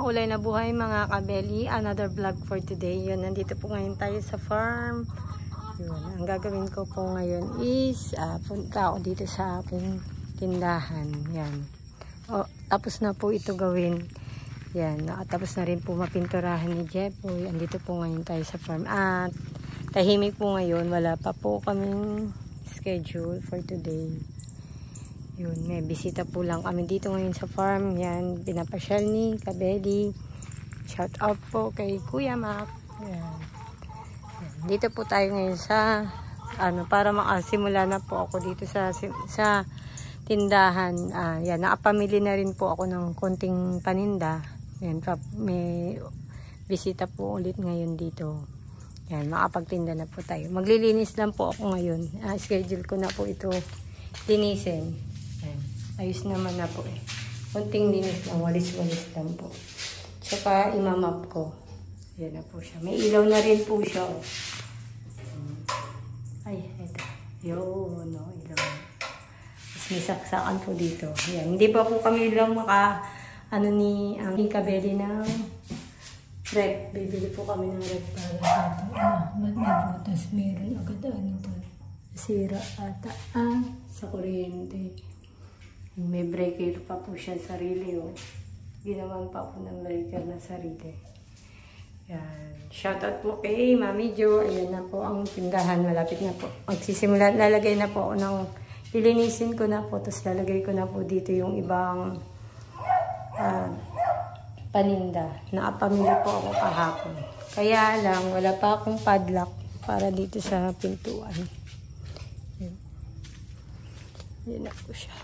maulay na buhay mga kabeli. Another vlog for today. Yun, nandito po ngayon tayo sa farm. Yun, ang gagawin ko po ngayon is punta ako dito sa aking tindahan. Yan. O, tapos na po ito gawin. Yan, nakatapos na rin po mapinturahan ni Jepoy. Andito po ngayon tayo sa farm. At tahimik po ngayon. Wala pa po kaming schedule for today. Yun, may bisita po lang kami dito ngayon sa farm. Yan, pinapasyal ni Kabeli. Shout out po kay Kuya Mac. Yan. Yan. Dito po tayo ngayon sa para makasimula na po ako dito sa tindahan. Yan, nakapamili na rin po ako ng konting paninda. Yan, may bisita po ulit ngayon dito. Yan, makapagtinda na po tayo. Maglilinis lang po ako ngayon. Schedule ko na po ito linisin. Ayos naman na po eh. Kunting linis lang, walis-walis lang po. Tsaka imamap ko. Ayan na po siya. May ilaw na rin po siya. Ay, ito. Yun, no, ilaw. Tapos may saksakan po dito. Ayan. Hindi pa po kami lang ni aming Kabeli ng rep. Bibili po kami ng rep para sa ito. Ba't may butas? Meron agad pa. Sira ata. Sa kuryente. May breaker pa po siya sarili. Oh. Ginawan pa po ng breaker na sarili. Yan. Shoutout po kay Mami Jo. Ayan na po ang tindahan. Malapit na po. Magsisimula. Lalagay na po ako ng ilinisin ko na po. Tapos lalagay ko na po dito yung ibang paninda. Naapamili po ako kahapon. Kaya lang, wala pa akong padlock para dito sa pintuan. Yan. Yan na po siya.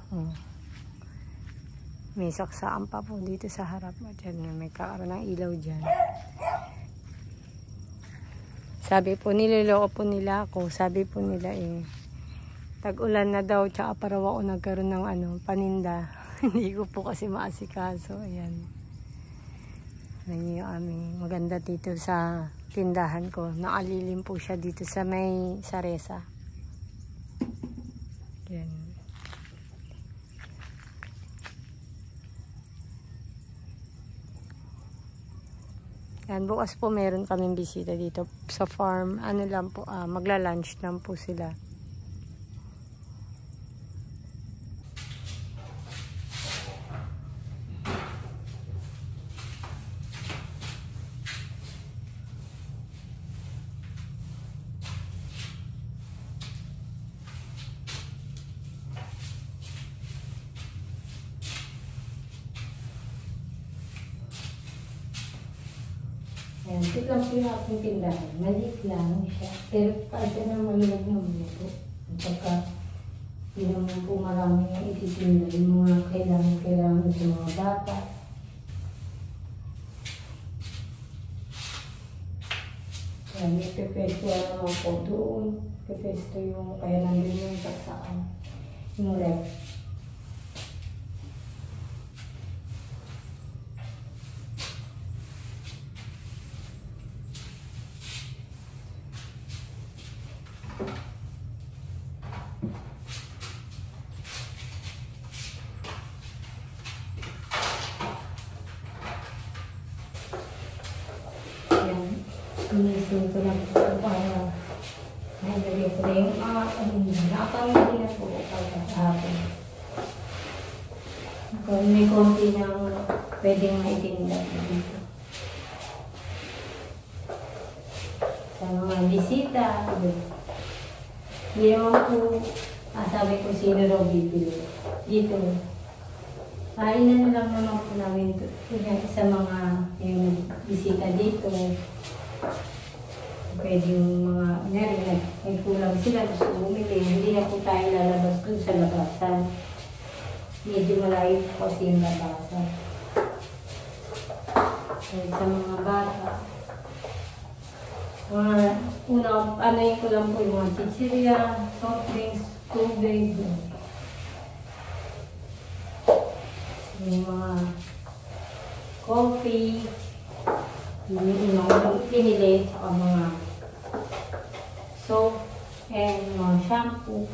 May saksaan pa po dito sa harap. Diyan, may kakaroon ng ilaw dyan. Sabi po, niloloko po nila ako. Sabi po nila tag-ulan na daw, tsaka para ako nagkaroon ng paninda. Hindi ko po kasi maasikaso. Ayan. Ayan yung aming maganda dito sa tindahan ko. Nakalilim po siya dito sa may saresa. Ayan. Yan, bukas po meron kaming bisita dito sa farm. Ano lang po, magla-lunch lang po sila. Ayan, ito lang po yung aking tindahan. Maliit lang siya. Pero kahit na maluwag na muna po. Pagka hindi naman po marami yung ititinda. Yung mga kailangan sa mga bata. Ayan, ipipesto naman po doon. Ipipesto yung kaya nandun yung saksaan. Yung rep. Inisin ko lang po para nalagay ko na yung nakapamili na po pagkakahapon. May konti ng pwedeng maitinda dito. Sa mga bisita, hindi naman po sabi ko sino raw bibili. Dito. Kainan na lang naman po namin sa mga yung bisita dito. Pwede yung mga may kulang sila gusto bumili. Hindi na po tayo lalabas dun sa labasan. Medyo malayo po kasi yung labasan. Sa mga bata. Anayin ko lang po yung mga chichirya, soft drinks, tubig. Yung mga coffee. Yung mga pinili sa mga soap and mga shampoo.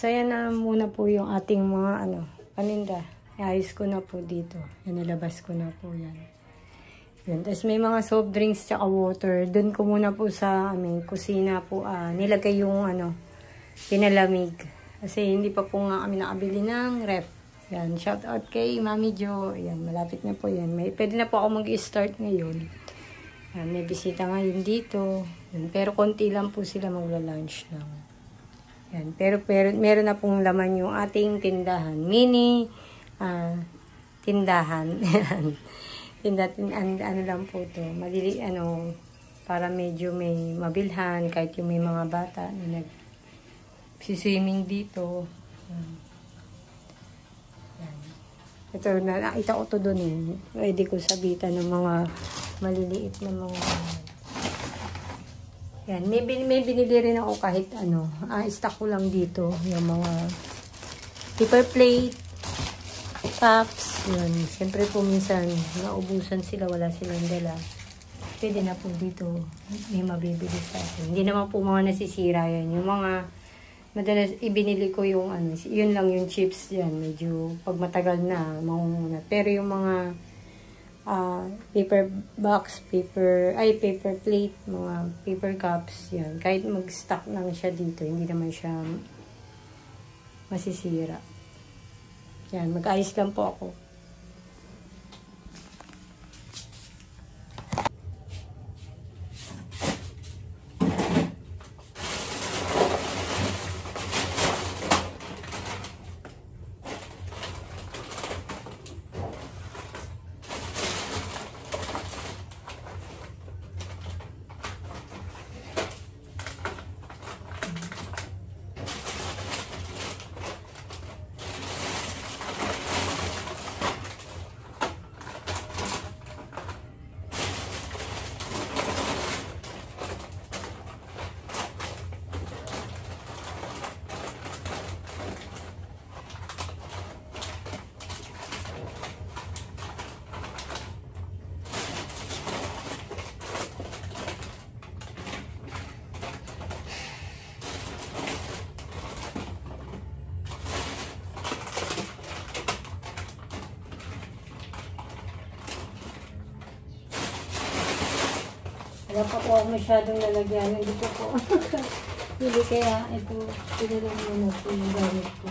So, yan na muna po yung ating mga paninda. Ayos ko na po dito. Yan, nilabas ko na po yan. Yan. Tapos may mga soft drinks tsaka water. Doon ko muna po sa aming kusina po nilagay yung pinalamig. Kasi hindi pa po nga kami nakabili ng ref. Yan. Shout out kay Mami Jo. Yan. Malapit na po yan. Pwede na po ako mag-start ngayon. Yan. May bisita ngayon dito. Yan. Pero konti lang po sila magla-lunch lang. Yan. Pero meron na pong laman yung ating tindahan. Mini tindahan. Yan. Ano lang po to, madili, para medyo may mabilhan, kahit yung may mga bata na nag-swimming dito. Yan. Ito, nakita ko to doon eh. Pwede ko sabitan ng mga maliliit na mga... Yan, may binili rin ako kahit stock ko lang dito, yung mga paper plate, cups. Yun. Siyempre po minsan naubusan sila, wala silang dala. Pwede na po dito may mabibili sa atin. Hindi naman po mga nasisira yan. Yung mga madalas ibinili ko yung yun lang yung chips yan. Medyo pag matagal na, mangunguna. Pero yung mga paper box, paper plate, mga paper cups, yan. Kahit mag-stock lang siya dito, hindi naman siya masisira. Yan, mag-ayos lang po ako. Wala pa po ako masyadong lalagyan. Hindi po po. Hindi kaya ito. Pinulong muna po yung gamit ko.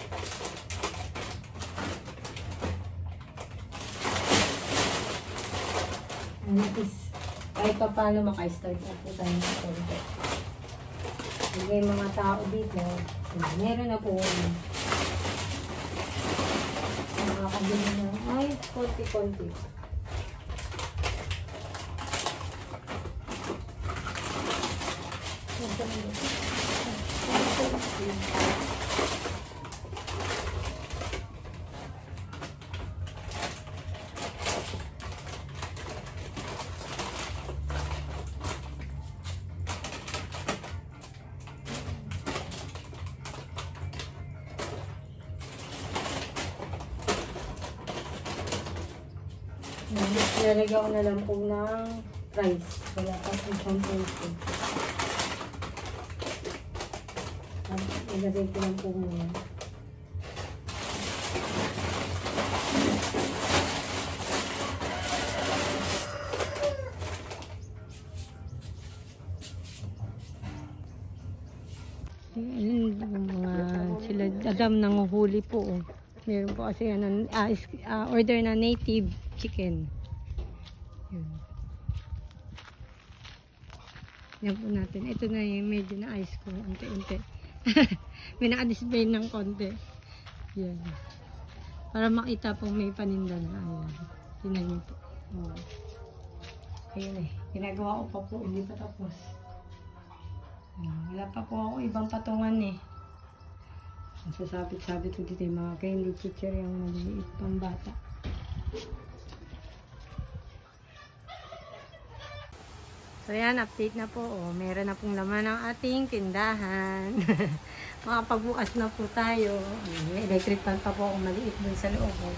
Kahit pa paano maka-start up po tayo ng konti. May mga tao dito. Meron na po. Nakakabili na. Ay, konti-konti. Nilalagyan ko na lang po ng rice. Wala pa po siyang peso. Ilagay ko lang po muna. Sila Adam nanguhuli po. Meron po kasi order na native chicken. Yun. Yan po natin. Ito na yung medyo na ice ko. Unti-unti. May naka-display ng konti. Yan. Para makita pong may paninda na. Ayan. Tingnan niyo po. Oh. Ayun eh. Ginagawa ko pa po. Hindi pa tapos. Wala pa po ako ibang patungan eh. Sasabit-sabit ko dito yung mga candy teacher yung maliliit pang bata. So yan, update na po. Oh, meron na pong laman ang ating tindahan. Makapagbukas na po tayo. May electric fan pa po akong maliit dun sa loob. Oh.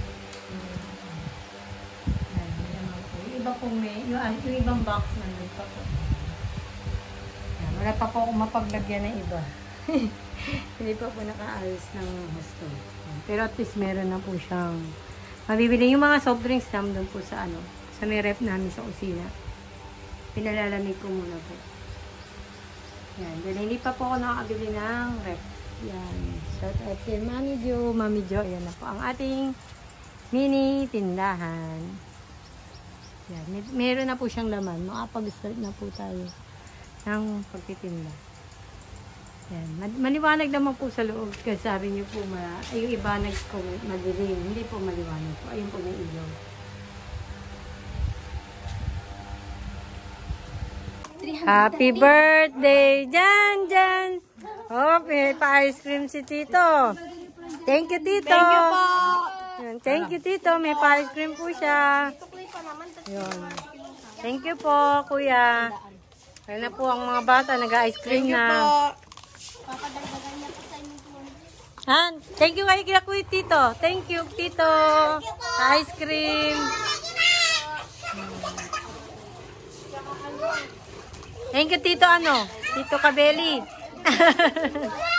Yung iba pong yung ibang box nandun pa po. Yan, wala pa po akong mapaglagyan ng iba. Hindi pa po nakaayos ng husto. Pero at least meron na po siyang mabibili. Yung mga soft drinks naman doon po sa ano, sa may ref namin sa kusina. Pinalalamig ko muna po. Yan. Dahil hindi pa po ako nakakabili ng ref. Yan. Shout out kay Mami Jo. Mami Jo, yan na po ang ating mini tindahan. Yan. Meron na po siyang laman. Makapag-start na po tayo ng pagtitinda. Yan. Maliwanag naman po sa loob. Kasi sabi niyo po, yung iba madilim. Hindi po maliwanag po. Ayun po may ilaw. Happy birthday, Jan Jan! Oh, may pa-ice cream si Tito. Thank you, Tito. Thank you po. Yan. Thank you, Tito. May pa-ice cream po siya. Yun. Thank you po, Kuya. Kaya na po ang mga bata, nag-ice cream Thank you na. po. Thank you kay Kuya Tito. Thank you, Tito. Ice cream. Thank you, Tito Tito Kabeli.